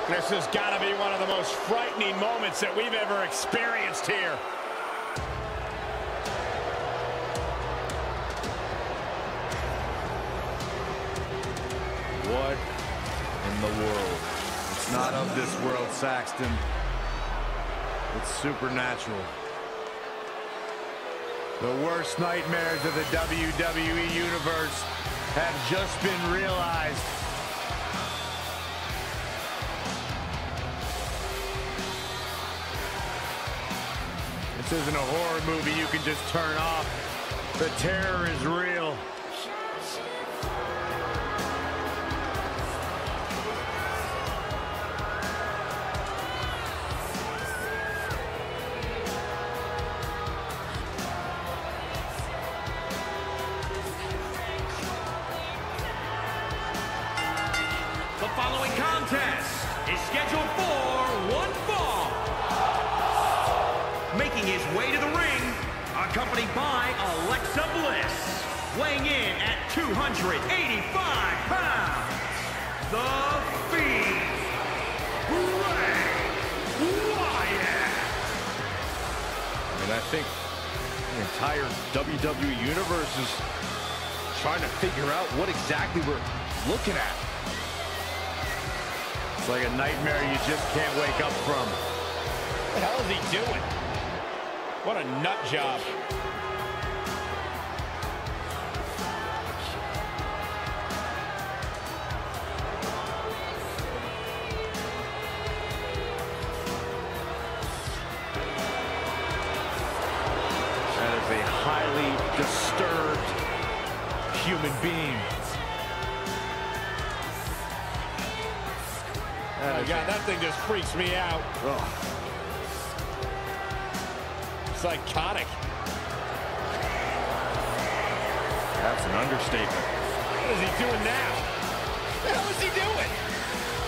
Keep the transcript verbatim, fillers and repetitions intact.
This has got to be one of the most frightening moments that we've ever experienced here. What in the world? It's not of this world, Saxton. It's supernatural. The worst nightmares of the W W E Universe have just been realized. This isn't a horror movie you can just turn off. The terror is real. The following contest is scheduled for one fall. Making his way to the ring, accompanied by Alexa Bliss, weighing in at two hundred eighty-five pounds, The Fiend, Bray Wyatt. I mean, I think the entire W W E Universe is trying to figure out what exactly we're looking at. It's like a nightmare you just can't wake up from. What the hell is he doing? What a nut job. That is a highly disturbed human being. Oh my God, that thing just freaks me out. Ugh. Psychotic. That's an understatement. What is he doing now? What the hell is he doing?